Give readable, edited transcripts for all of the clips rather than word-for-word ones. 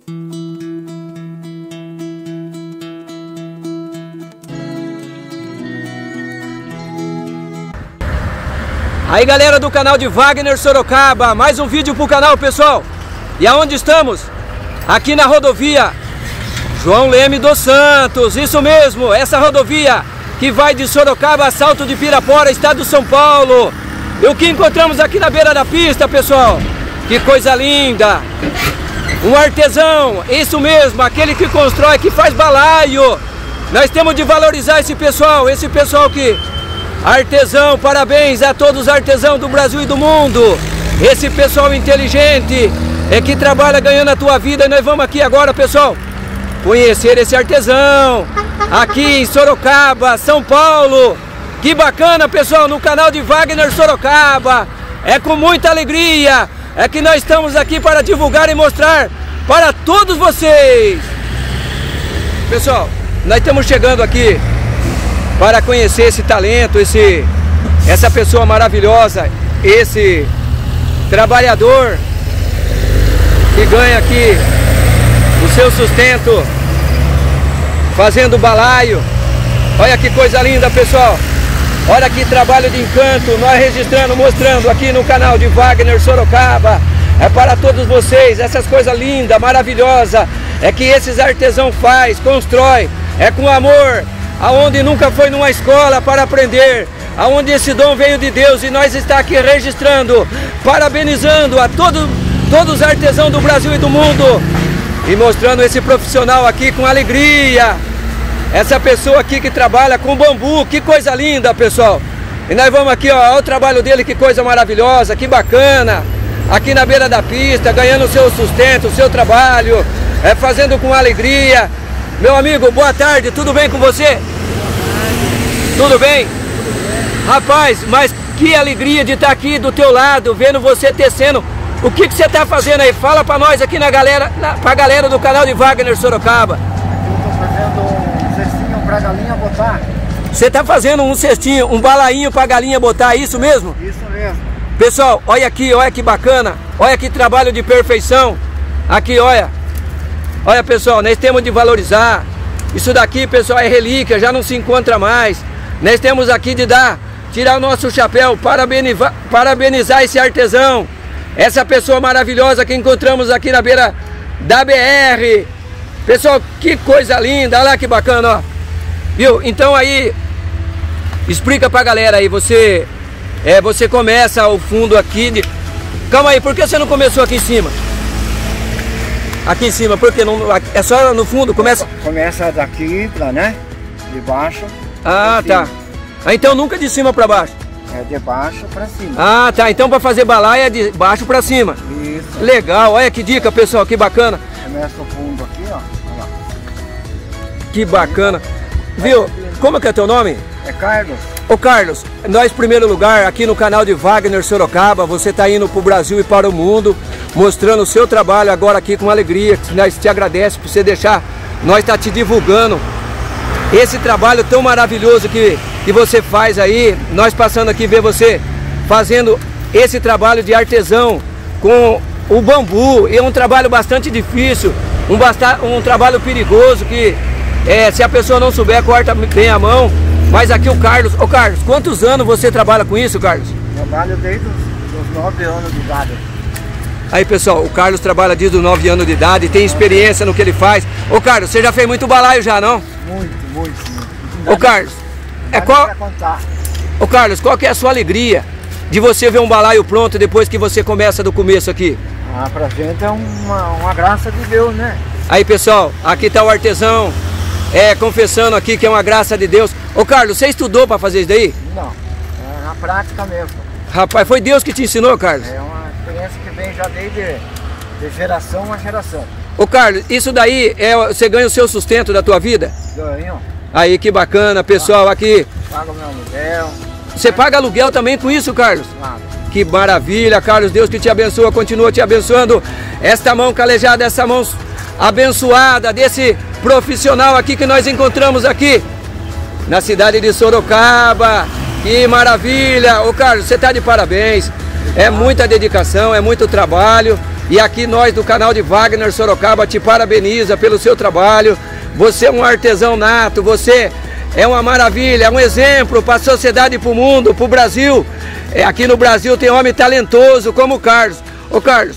Aí galera do canal de Wagner Sorocaba, mais um vídeo pro canal, pessoal. E aonde estamos? Aqui na rodovia João Leme dos Santos, isso mesmo, essa rodovia que vai de Sorocaba a Salto de Pirapora, estado de São Paulo. E o que encontramos aqui na beira da pista, pessoal? Que coisa linda! Um artesão, isso mesmo, aquele que constrói, que faz balaio. Nós temos de valorizar esse pessoal que... Artesão, parabéns a todos os artesãos do Brasil e do mundo. Esse pessoal inteligente é que trabalha ganhando a tua vida. E nós vamos aqui agora, pessoal, conhecer esse artesão aqui em Sorocaba, São Paulo. Que bacana, pessoal, no canal de Wagner Sorocaba. É com muita alegria é que nós estamos aqui para divulgar e mostrar para todos vocês. Pessoal, nós estamos chegando aqui para conhecer esse talento, essa pessoa maravilhosa, esse trabalhador que ganha aqui o seu sustento fazendo balaio. Olha que coisa linda, pessoal. Olha que trabalho de encanto, nós registrando, mostrando aqui no canal de Wagner Sorocaba. É para todos vocês, essas coisas lindas, maravilhosas, é que esses artesãos faz, constrói, é com amor, aonde nunca foi numa escola para aprender, aonde esse dom veio de Deus, e nós está aqui registrando, parabenizando a todos os artesãos do Brasil e do mundo, e mostrando esse profissional aqui com alegria, essa pessoa aqui que trabalha com bambu, que coisa linda, pessoal. E nós vamos aqui, ó, olha o trabalho dele, que coisa maravilhosa, que bacana, aqui na beira da pista, ganhando o seu sustento, o seu trabalho, fazendo com alegria. Meu amigo, boa tarde, tudo bem com você? Tudo bem? Rapaz, mas que alegria de estar aqui do teu lado, vendo você tecendo. O que você está fazendo aí? Fala pra nós aqui pra galera do canal de Wagner Sorocaba. Eu tô fazendo um cestinho pra galinha botar. Você tá fazendo um cestinho, um balainho pra galinha botar, é isso mesmo? Isso mesmo. Pessoal, olha aqui, olha que bacana, olha que trabalho de perfeição. Aqui, olha. Olha, pessoal, nós temos de valorizar. Isso daqui, pessoal, é relíquia, já não se encontra mais. Nós temos aqui de tirar o nosso chapéu, parabenizar esse artesão, essa pessoa maravilhosa que encontramos aqui na beira da BR. Pessoal, que coisa linda, olha lá que bacana, ó. Viu? Então aí, explica pra galera aí, você começa o fundo aqui Calma aí, por que você não começou aqui em cima? Aqui em cima, porque não é só no fundo, começa daqui pra, né? De baixo. Ah, tá. Ah, então nunca de cima pra baixo. É de baixo pra cima. Ah, tá. Então pra fazer balaia é de baixo pra cima. Isso. Legal. Olha que dica, pessoal, que bacana. Começa o fundo aqui, ó. Olha lá. Que bacana. Viu? Como que é teu nome? É Carlos. Ô Carlos, nós em primeiro lugar aqui no canal de Wagner Sorocaba, você está indo para o Brasil e para o mundo, mostrando o seu trabalho agora aqui com alegria, nós te agradecemos por você deixar, nós tá te divulgando esse trabalho tão maravilhoso que você faz aí, nós passando aqui ver você fazendo esse trabalho de artesão com o bambu, e é um trabalho bastante difícil, um trabalho perigoso que se a pessoa não souber, corta bem a mão. Mas aqui o Carlos, ô Carlos, quantos anos você trabalha com isso, Carlos? Trabalho desde os 9 anos de idade. Aí pessoal, o Carlos trabalha desde os 9 anos de idade, tem experiência no que ele faz. Ô Carlos, você já fez muito balaio já, não? Muito. Ô Carlos, Ô Carlos, qual que é a sua alegria de você ver um balaio pronto depois que você começa do começo aqui? Ah, pra gente é uma graça de Deus, né? Aí pessoal, aqui tá o artesão, confessando aqui que é uma graça de Deus. Ô Carlos, você estudou para fazer isso daí? Não, é na prática mesmo. Rapaz, foi Deus que te ensinou, Carlos? É uma experiência que vem já desde de geração a geração. Ô Carlos, isso daí, você ganha o seu sustento da tua vida? Ganho. Aí, que bacana, pessoal, aqui. Paga o meu aluguel. Você paga aluguel também com isso, Carlos? Claro. Que maravilha, Carlos, Deus que te abençoa, continua te abençoando. Esta mão calejada, essa mão abençoada desse profissional aqui que nós encontramos aqui na cidade de Sorocaba. Que maravilha! Ô Carlos, você está de parabéns. É muita dedicação, é muito trabalho. E aqui nós do canal de Wagner Sorocaba te parabeniza pelo seu trabalho. Você é um artesão nato, você é uma maravilha, é um exemplo para a sociedade e para o mundo, para o Brasil. Aqui no Brasil tem homem talentoso como o Carlos. Ô Carlos,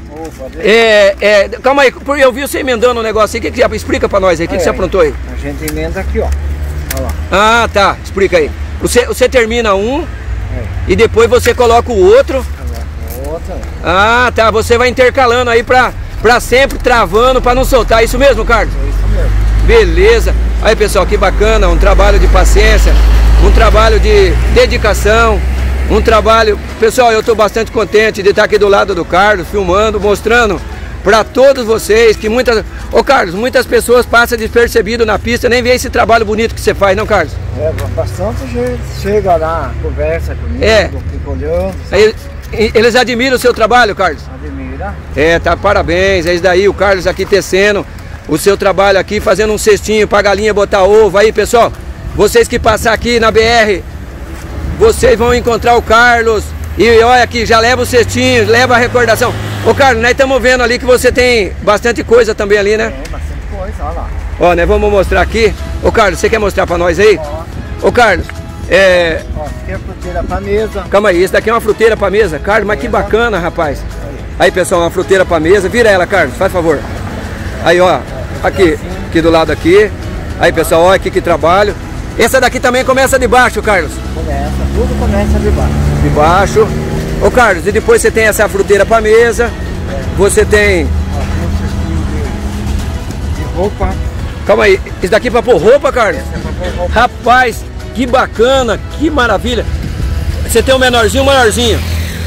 calma aí, eu vi você emendando um negócio aí, explica para nós aí, o que você aprontou aí? A gente emenda aqui, ó. Olha lá. Ah, tá, explica aí. Você termina um e depois você coloca o outro. Ah, tá, você vai intercalando aí pra sempre travando, pra não soltar, isso mesmo, Carlos? É isso mesmo. Beleza. Aí, pessoal, que bacana, um trabalho de paciência, um trabalho de dedicação, um trabalho... Pessoal, eu tô bastante contente de estar aqui do lado do Carlos, filmando, mostrando pra todos vocês que muitas... Ô, Carlos, muitas pessoas passam despercebido na pista, nem vê esse trabalho bonito que você faz, não, Carlos? Bastante gente chega lá, conversa comigo, fica olhando. Eles admiram o seu trabalho, Carlos? Admira. Tá, parabéns. É isso daí, o Carlos aqui tecendo o seu trabalho aqui, fazendo um cestinho pra galinha botar ovo. Aí, pessoal, vocês que passar aqui na BR, vocês vão encontrar o Carlos. E olha aqui, já leva o cestinho, leva a recordação. Ô, Carlos, nós estamos vendo ali que você tem bastante coisa também ali, né? Tem bastante coisa, olha lá. Ó, nós vamos mostrar aqui. Ô, Carlos, você quer mostrar pra nós aí? Ô, Carlos, Ó, aqui é a fruteira pra mesa. Calma aí, isso daqui é uma fruteira pra mesa. Carlos, mas que bacana, rapaz. Aí, pessoal, uma fruteira pra mesa. Vira ela, Carlos, faz favor. Aí, ó, aqui do lado aqui. Aí, pessoal, olha aqui que trabalho. Essa daqui também começa de baixo, Carlos. Começa, tudo começa de baixo. De baixo. Ô, Carlos, e depois você tem essa fruteira pra mesa. Você tem... Ó, tem um cestinho de roupa. Calma aí, isso daqui é pra pôr roupa, Carlos? Essa é pra pôr roupa. Rapaz, que bacana, que maravilha. Você tem um menorzinho e um maiorzinho?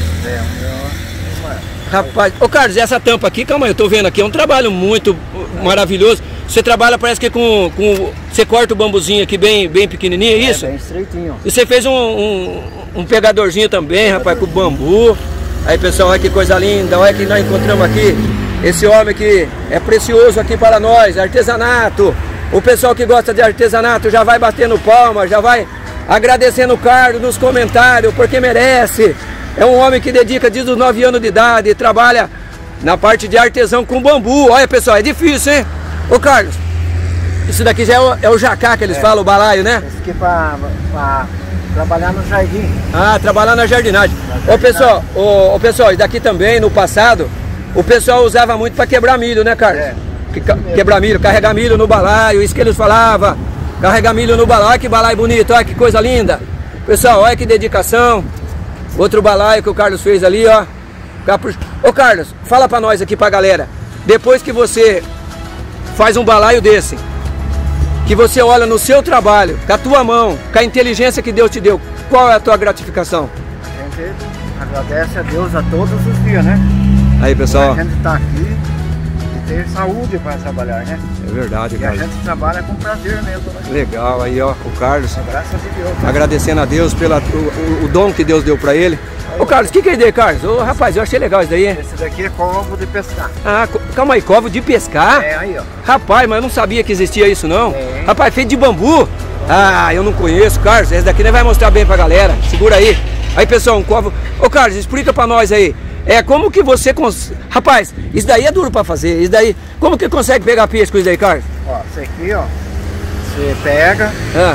Rapaz, ô Carlos, essa tampa aqui, calma aí, eu tô vendo aqui, é um trabalho muito maravilhoso. Você trabalha, parece que com você corta o bambuzinho aqui bem pequenininho, é isso? Bem estreitinho. E você fez um pegadorzinho também, rapaz, com bambu. Aí, pessoal, olha que coisa linda, olha que nós encontramos aqui esse homem que é precioso aqui para nós, artesanato. O pessoal que gosta de artesanato já vai batendo palma, já vai agradecendo o Carlos nos comentários, porque merece. É um homem que dedica desde os 9 anos de idade, trabalha na parte de artesão com bambu. Olha, pessoal, é difícil, hein? Ô, Carlos, isso daqui já é o jacá que eles falam, o balaio, né? Esse aqui pra trabalhar no jardim. Ah, trabalhar na jardinagem. Ô, pessoal, isso daqui também, no passado, o pessoal usava muito para quebrar milho, né, Carlos? Quebrar milho, carregar milho no balaio, isso que eles falavam. Carregar milho no balaio, olha que balaio bonito, olha que coisa linda. Pessoal, olha que dedicação. Outro balaio que o Carlos fez ali, ó. Ô, Carlos, fala pra nós aqui, pra galera. Depois que você faz um balaio desse, que você olha no seu trabalho, com a tua mão, com a inteligência que Deus te deu, qual é a tua gratificação? A gente agradece a Deus a todos os dias, né? Aí, pessoal. A gente tá aqui e ter saúde para trabalhar, né? É verdade, Carlos. E a gente trabalha com prazer mesmo, né? Legal, aí, ó, o Carlos. Graças a Deus. Né? Agradecendo a Deus pelo o dom que Deus deu pra ele. Ô, Carlos, o que é isso daí, Carlos? Ô, rapaz, eu achei legal isso daí, hein? Esse daqui é covo de pescar. Ah, calma aí, covo de pescar? É, aí, ó. Rapaz, mas eu não sabia que existia isso, não. É. Rapaz, feito de bambu? Ah, eu não conheço, Carlos. Esse daqui vai mostrar bem pra galera. Segura aí. Aí, pessoal, um covo... Ô, Carlos, explica pra nós aí. Como que você... Rapaz, isso daí é duro pra fazer. Isso daí... Como que consegue pegar peixe com isso daí, Carlos? Ó, isso aqui, ó. Você pega...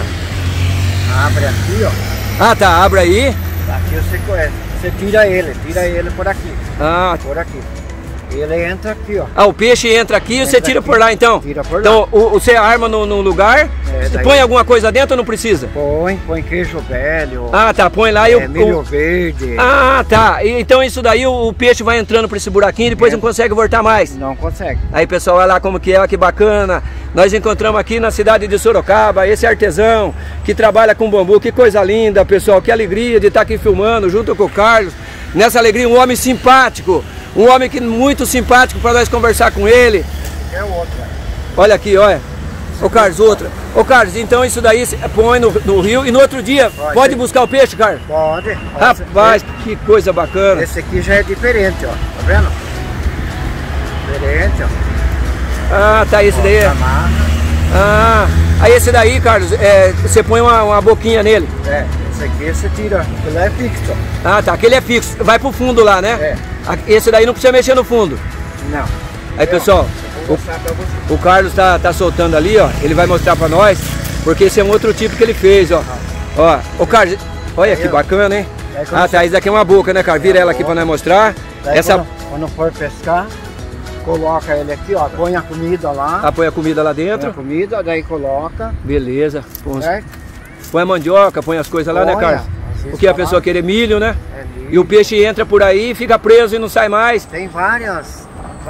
Abre aqui, ó. Ah, tá. Abre aí. Aqui você conhece. Você tira ele por aqui. Ah. Por aqui. Ele entra aqui, ó. Ah, o peixe entra aqui e você tira aqui por lá, então? Tira por lá. Então, você arma no lugar, você põe alguma coisa dentro ou não precisa? Põe queijo velho. Ah, tá, põe lá e milho verde. Ah, tá. Então isso daí o peixe vai entrando por esse buraquinho e depois não consegue voltar mais? Não consegue. Aí, pessoal, olha lá como que é, que bacana. Nós encontramos aqui na cidade de Sorocaba esse artesão que trabalha com bambu. Que coisa linda, pessoal. Que alegria de estar aqui filmando junto com o Carlos. Nessa alegria, um homem simpático. Um homem muito simpático para nós conversar com ele. É outra. Olha aqui, olha. Ô, Carlos, outra. Ô, Carlos, então isso daí põe no rio e no outro dia pode buscar o peixe, Carlos? Pode. Rapaz, que coisa bacana. Esse aqui já é diferente, ó. Tá vendo? Diferente, ó. Ah, tá, esse daí é... Ah, aí esse daí, Carlos, você põe uma boquinha nele. Esse aqui você tira, aquele é fixo. Ah, tá, aquele é fixo, vai pro fundo lá, né? É. Esse daí não precisa mexer no fundo. Não. Aí, pessoal, o Carlos tá soltando ali, ó, ele vai mostrar pra nós, porque esse é um outro tipo que ele fez, ó. Ó, o Carlos, olha que bacana, hein? Ah, tá, isso daqui é uma boca, né, cara? Vira ela aqui pra nós mostrar. Essa... Quando for pescar, coloca ele aqui, ó, põe a comida lá. Ah, põe a comida lá dentro. Põe a comida, daí coloca. Beleza. Põe a mandioca, põe as coisas lá, né, Carlos? Porque a pessoa querer milho, né? Milho. E o peixe entra por aí, fica preso e não sai mais. Tem várias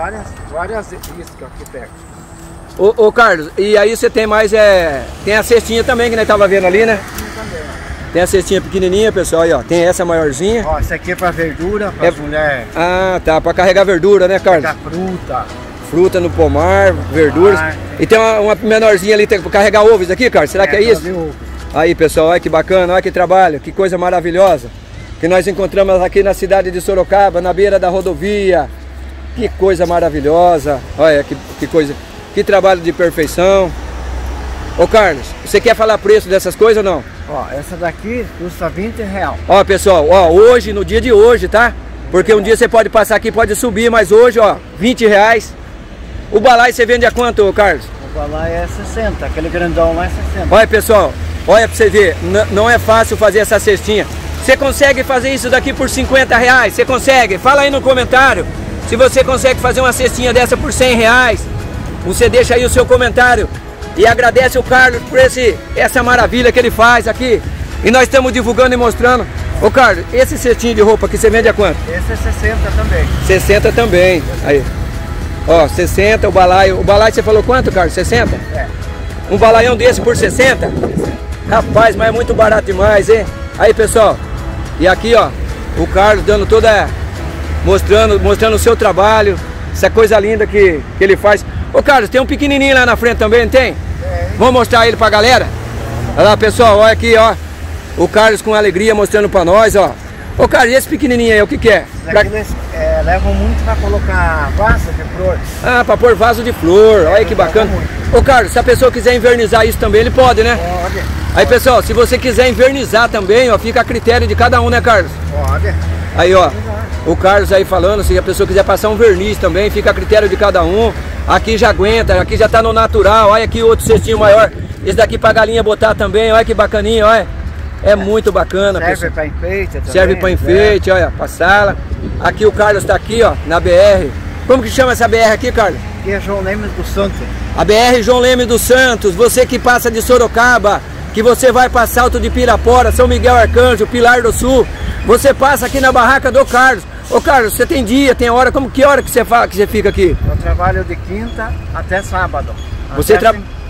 iscas que pega. Ô Carlos, e aí você tem mais, tem a cestinha também que nós tava vendo ali, né? Tem a cestinha pequenininha, pessoal, aí, ó. Tem essa maiorzinha. Ó, essa aqui é pra verdura, pra mulher. Ah, tá, pra carregar verdura, né, Carlos? Carregar fruta. Fruta no pomar, verduras. E tem uma menorzinha ali, tem que carregar ovos aqui, Carlos? Será que é isso? Aí, pessoal, olha que bacana, olha que trabalho, que coisa maravilhosa. Que nós encontramos aqui na cidade de Sorocaba, na beira da rodovia. Que coisa maravilhosa. Olha, que coisa, que trabalho de perfeição. Ô Carlos, você quer falar preço dessas coisas ou não? Ó, essa daqui custa R$20. Ó, pessoal, ó, hoje, no dia de hoje, tá? Porque um dia você pode passar aqui, pode subir, mas hoje, ó, R$20. O balaio você vende a quanto, Carlos? O balaio é 60, aquele grandão lá é 60. Olha, pessoal, olha pra você ver, não é fácil fazer essa cestinha. Você consegue fazer isso daqui por R$50? Você consegue? Fala aí no comentário se você consegue fazer uma cestinha dessa por R$100. Você deixa aí o seu comentário. E agradece o Carlos por essa maravilha que ele faz aqui. E nós estamos divulgando e mostrando. Ô Carlos, esse cestinho de roupa aqui você vende a quanto? Esse é 60 também. 60 também. Aí. Ó, 60 o balaio. O balaio você falou quanto, Carlos? 60? É. Um balaião desse por 60? Rapaz, mas é muito barato demais, hein? Aí, pessoal. E aqui, ó, o Carlos dando toda... Mostrando o seu trabalho. Essa coisa linda que ele faz. Ô Carlos, tem um pequenininho lá na frente também, não tem? Vamos mostrar ele pra galera? Olha lá, pessoal, olha aqui, ó. O Carlos com alegria mostrando pra nós, ó. Ô Carlos, e esse pequenininho aí, o que é? Eles levam muito pra colocar vaso de flor. Ah, pra pôr vaso de flor, olha que bacana. Ô Carlos, se a pessoa quiser invernizar isso também, ele pode, né? Pode. Aí, pessoal, se você quiser invernizar também, ó, fica a critério de cada um, né, Carlos? Pode. Aí, ó, o Carlos aí falando, se a pessoa quiser passar um verniz também, fica a critério de cada um. Aqui já aguenta, aqui já tá no natural. Olha aqui outro cestinho maior. Esse daqui pra galinha botar também, olha que bacaninha, olha. É muito bacana. Serve para enfeite também. Serve para enfeite, olha, pra sala. Aqui o Carlos tá aqui, ó, na BR. Como que chama essa BR aqui, Carlos? Aqui é João Leme dos Santos. A BR João Leme dos Santos. Você que passa de Sorocaba, que você vai para Salto de Pirapora, São Miguel Arcanjo, Pilar do Sul, você passa aqui na barraca do Carlos. Ô Carlos, você tem dia, tem hora, que hora que você fica aqui? Eu trabalho de quinta até sábado. Você das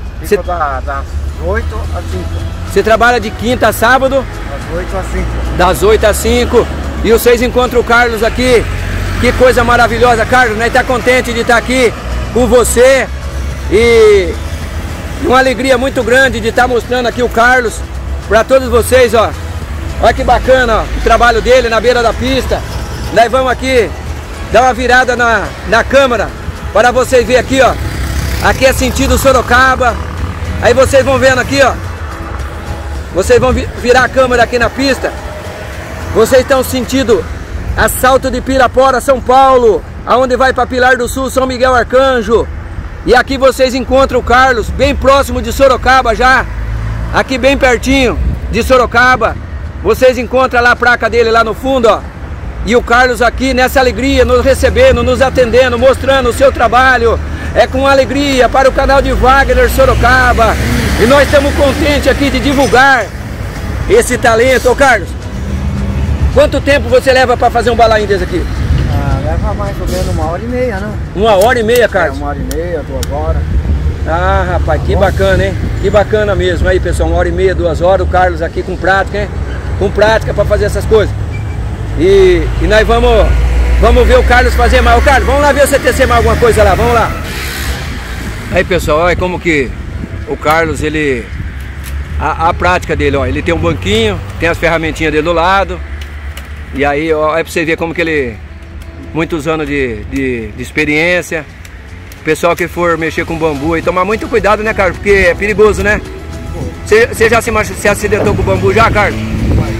8 às 5. Você trabalha de quinta a sábado? Das 8 às 5. Das 8 às 5. E vocês encontram o Carlos aqui. Que coisa maravilhosa, Carlos. Nós estamos contentes de estar aqui com você. E uma alegria muito grande de estar mostrando aqui o Carlos para todos vocês, ó. Olha que bacana, ó, o trabalho dele na beira da pista. Nós vamos aqui dar uma virada na câmera para vocês verem aqui, ó. Aqui é sentido Sorocaba. Aí vocês vão vendo aqui, ó. Vocês vão virar a câmera aqui na pista. Vocês estão sentindo Salto de Pirapora, São Paulo, aonde vai para Pilar do Sul, São Miguel Arcanjo. E aqui vocês encontram o Carlos, bem próximo de Sorocaba já. Aqui bem pertinho de Sorocaba. Vocês encontram lá a placa dele lá no fundo, ó. E o Carlos aqui nessa alegria, nos recebendo, nos atendendo, mostrando o seu trabalho. É com alegria para o canal de Wagner Sorocaba. E nós estamos contentes aqui de divulgar esse talento. Ô Carlos, quanto tempo você leva para fazer um balainho desse aqui? Leva mais ou menos 1h30, não? 1h30, Carlos? 1h30, 2 horas. Ah, rapaz, que bacana, hein? Que bacana mesmo. Aí, pessoal, 1h30, 2 horas, o Carlos aqui com prática, hein? Com prática para fazer essas coisas. E nós vamos ver o Carlos fazer mais. Ô Carlos, vamos lá ver você tecer mais alguma coisa lá, vamos lá. Aí, pessoal, olha como que o Carlos, ele... A prática dele, ó, ele tem um banquinho, tem as ferramentinhas dele do lado. E aí, ó, é pra você ver como que ele... Muitos anos de experiência. Pessoal que for mexer com bambu aí, tomar muito cuidado, né, Carlos? Porque é perigoso, né? Você já se acidentou com o bambu já, Carlos?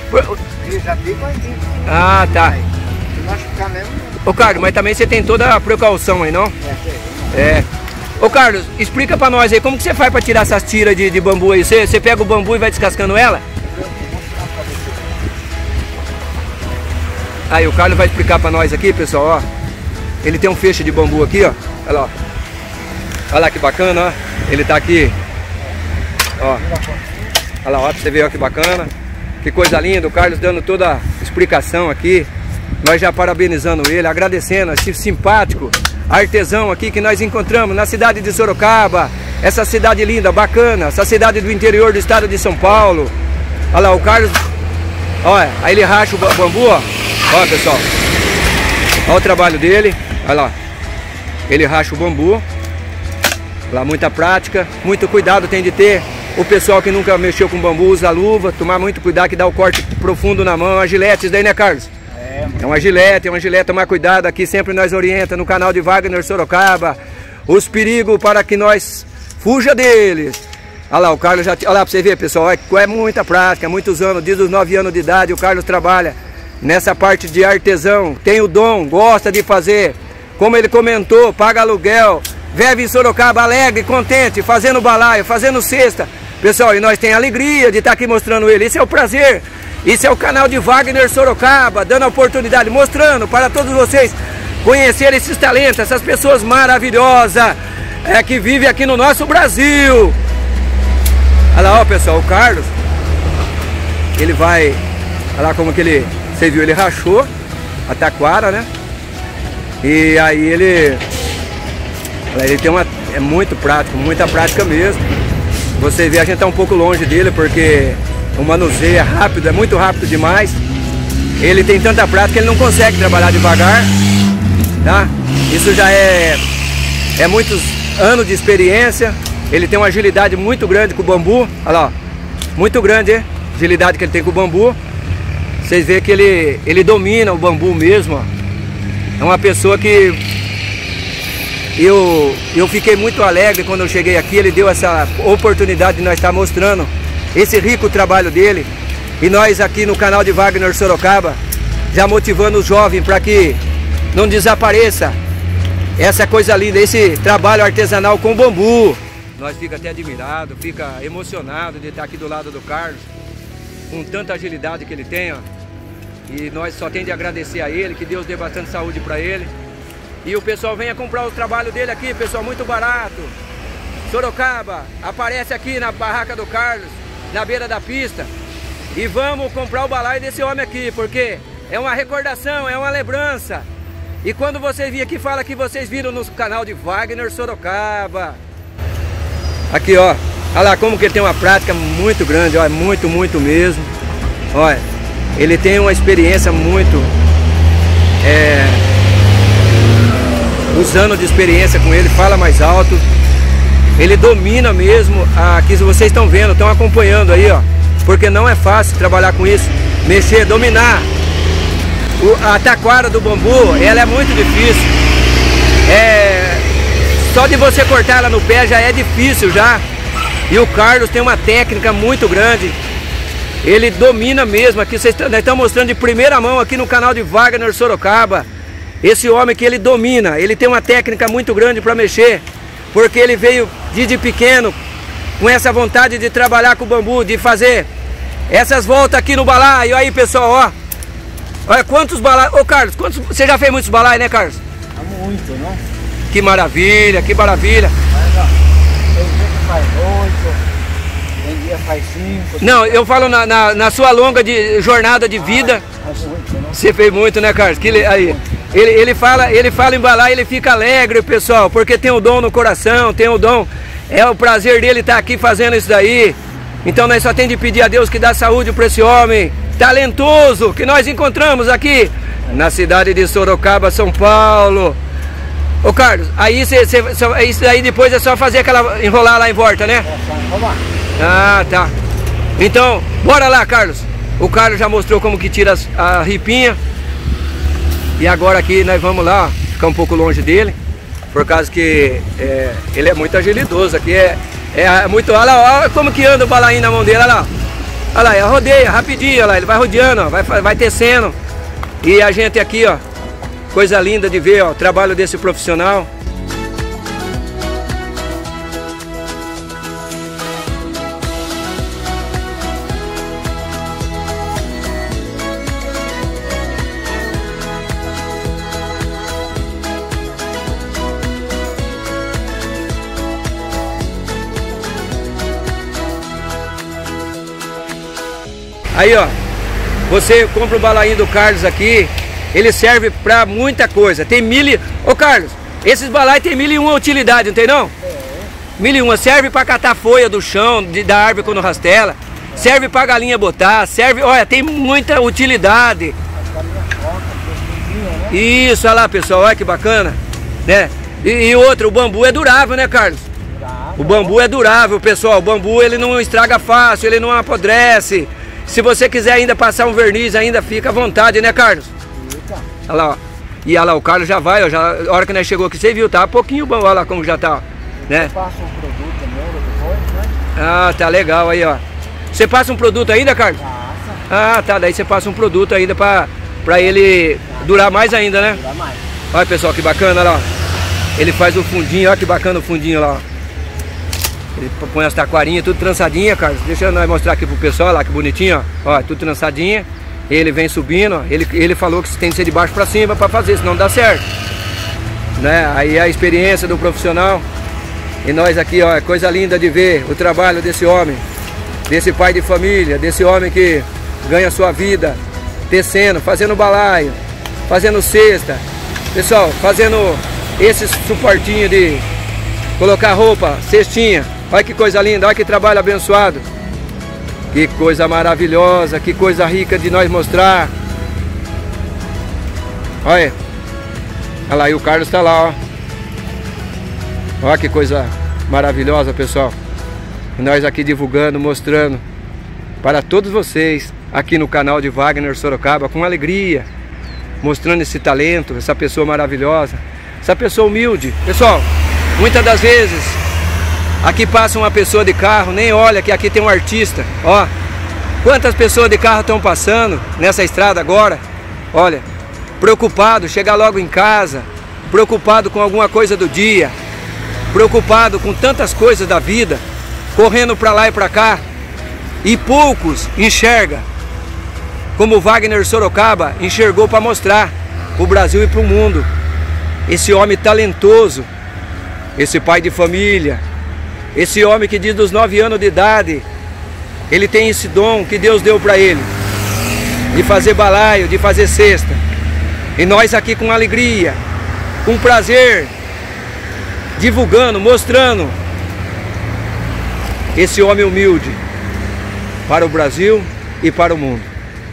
Ele já fica aqui. Ah, tá. Se machucar mesmo. Ô Carlos, mas também você tem toda a precaução aí, não? É. Ô Carlos, explica pra nós aí, como que você faz pra tirar essas tiras de bambu aí? Você pega o bambu e vai descascando ela? Aí o Carlos vai explicar pra nós aqui, pessoal, ó. Ele tem um feixe de bambu aqui, ó. Olha lá, ó. Olha lá que bacana, ó. Ele tá aqui. Ó. Olha lá, ó, pra você ver, ó, que bacana. Que coisa linda, o Carlos dando toda a explicação aqui. Nós já parabenizando ele, agradecendo esse simpático artesão aqui que nós encontramos na cidade de Sorocaba. Essa cidade linda, bacana, essa cidade do interior do estado de São Paulo. Olha lá, o Carlos, olha, aí ele racha o bambu, ó. Olha, pessoal, olha o trabalho dele, olha lá. Ele racha o bambu. Olha lá, muita prática, muito cuidado tem de ter. O pessoal que nunca mexeu com bambu usa luva, tomar muito cuidado que dá o corte profundo na mão, uma gilete, isso daí, né, Carlos? É uma gilete, tomar cuidado aqui, sempre nós orienta no canal de Wagner Sorocaba, os perigos para que nós fuja deles. Olha lá, o Carlos já, olha lá pra você ver, pessoal, é muita prática, muitos anos, desde os 9 anos de idade, o Carlos trabalha nessa parte de artesão, tem o dom, gosta de fazer, como ele comentou, paga aluguel, vive em Sorocaba alegre, contente, fazendo balaio, fazendo cesta. Pessoal, e nós temos a alegria de estar aqui mostrando ele, esse é o prazer. Esse é o canal de Wagner Sorocaba, dando a oportunidade, mostrando para todos vocês conhecerem esses talentos, essas pessoas maravilhosas que vivem aqui no nosso Brasil. Olha lá, ó, pessoal, o Carlos, ele vai, olha lá como que ele, você viu, ele rachou a taquara, né? E aí ele tem é muito prático, muita prática mesmo. Você vê, a gente tá um pouco longe dele porque o manuseio é rápido, é muito rápido demais. Ele tem tanta prática que ele não consegue trabalhar devagar, tá? Isso já é muitos anos de experiência. Ele tem uma agilidade muito grande com o bambu. Olha lá, ó. Muito grande, hein? A agilidade que ele tem com o bambu. Vocês veem que ele domina o bambu mesmo, ó. É uma pessoa que eu fiquei muito alegre quando eu cheguei aqui. Ele deu essa oportunidade de nós estar mostrando esse rico trabalho dele. E nós aqui no canal de Wagner Sorocaba, já motivando os jovens para que não desapareça essa coisa linda, esse trabalho artesanal com bambu. Nós fica até admirado, fica emocionado de estar aqui do lado do Carlos, com tanta agilidade que ele tem, ó. E nós só tem de agradecer a ele, que Deus dê bastante saúde para ele. E o pessoal venha comprar o trabalho dele aqui, pessoal, muito barato. Sorocaba, aparece aqui na barraca do Carlos, na beira da pista. E vamos comprar o balaio desse homem aqui, porque é uma recordação, é uma lembrança. E quando vocês virem aqui, fala que vocês viram no canal de Wagner Sorocaba. Aqui, ó, olha lá como que ele tem uma prática muito grande, ó, muito mesmo. Olha, ele tem uma experiência muito... os anos de experiência com ele, fala mais alto. Ele domina mesmo, aqui vocês estão vendo, estão acompanhando aí, ó. Porque não é fácil trabalhar com isso, mexer, dominar. A taquara do bambu, ela é muito difícil. Só de você cortar ela no pé já é difícil já. E o Carlos tem uma técnica muito grande. Ele domina mesmo, aqui nós estamos mostrando de primeira mão aqui no canal de Wagner Sorocaba. Esse homem que ele domina, ele tem uma técnica muito grande para mexer. Porque ele veio desde pequeno com essa vontade de trabalhar com o bambu, de fazer essas voltas aqui no balaio. Aí, pessoal, ó. Olha quantos balaios. Ô, Carlos, você já fez muitos balaios, né, Carlos? Muito, não? Que maravilha, que maravilha. Mas, ó, tem dia que faz 8, tem dia que faz 5. Não, eu falo na sua longa jornada de vida. Você fez muito, né, Carlos? Aí, ele fala em balaio, ele fica alegre, pessoal, porque tem o dom no coração, tem o dom. É o prazer dele estar aqui fazendo isso daí. Então nós só tem de pedir a Deus que dá saúde para esse homem talentoso que nós encontramos aqui na cidade de Sorocaba, São Paulo. Ô Carlos, aí isso aí depois é só fazer aquela enrolar lá em volta, né? Ah, tá. Então, bora lá, Carlos. O Carlos já mostrou como que tira a ripinha. E agora aqui nós vamos lá, ficar um pouco longe dele, por causa que ele é muito agilidoso aqui, muito... Olha lá, olha como que anda o balainho na mão dele, olha lá. Olha lá, rodeia rapidinho, olha lá, ele vai rodeando, ó, vai tecendo. E a gente aqui, ó, coisa linda de ver, ó, o trabalho desse profissional. Aí, ó, você compra o balainho do Carlos aqui, ele serve pra muita coisa. Tem Ô, Carlos, esses balaios tem 1001 utilidade, não tem não? 1001, serve pra catar folha do chão, da árvore quando rastela, serve pra galinha botar, serve, olha, tem muita utilidade. Isso, olha lá, pessoal, olha que bacana, né? E outro, o bambu é durável, né, Carlos? O bambu é durável, pessoal, o bambu ele não estraga fácil, ele não apodrece. Se você quiser ainda passar um verniz, ainda fica à vontade, né, Carlos? Fica. Olha lá, ó. E olha lá, o Carlos já vai, ó. A hora que nós chegou aqui, você viu, tá? Pouquinho bom, olha lá como já tá, ó, né? Você passa um produto também depois, né? Ah, tá legal aí, ó. Você passa um produto ainda, Carlos? Passa. Ah, tá. Daí você passa um produto ainda pra ele durar mais ainda, né? Durar mais. Olha, pessoal, que bacana, olha lá, ó. Ele faz o fundinho, olha que bacana o fundinho lá, ó. Ele põe as taquarinhas, tudo trançadinha, Carlos. Deixa eu mostrar aqui pro pessoal, olha lá que bonitinho, ó. Ó, tudo trançadinha. Ele vem subindo, ó. Ele falou que tem que ser de baixo pra cima pra fazer, senão não dá certo, né? Aí é a experiência do profissional. E nós aqui, ó, é coisa linda de ver o trabalho desse homem, desse pai de família, desse homem que ganha sua vida tecendo, fazendo balaio, fazendo cesta. Pessoal, fazendo esses suportinhos de colocar roupa, cestinha. Olha que coisa linda, olha que trabalho abençoado. Que coisa maravilhosa, que coisa rica de nós mostrar. Olha. Olha lá, e o Carlos tá lá, ó. Olha que coisa maravilhosa, pessoal. E nós aqui divulgando, mostrando para todos vocês aqui no canal de Wagner Sorocaba, com alegria, mostrando esse talento, essa pessoa maravilhosa, essa pessoa humilde. Pessoal, muitas das vezes aqui passa uma pessoa de carro, nem olha que aqui tem um artista. Ó, quantas pessoas de carro estão passando nessa estrada agora? Olha, preocupado, chegar logo em casa, preocupado com alguma coisa do dia, preocupado com tantas coisas da vida, correndo para lá e para cá, e poucos enxergam como o Wagner Sorocaba enxergou para mostrar para o Brasil e para o mundo. Esse homem talentoso, esse pai de família, esse homem que diz dos 9 anos de idade, ele tem esse dom que Deus deu para ele, de fazer balaio, de fazer cesta. E nós aqui com alegria, com prazer, divulgando, mostrando esse homem humilde para o Brasil e para o mundo.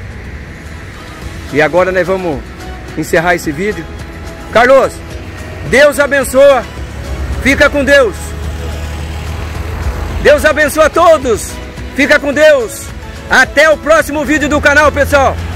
E agora nós vamos encerrar esse vídeo. Carlos, Deus abençoa. Fica com Deus. Deus abençoa a todos. Fica com Deus. Até o próximo vídeo do canal, pessoal.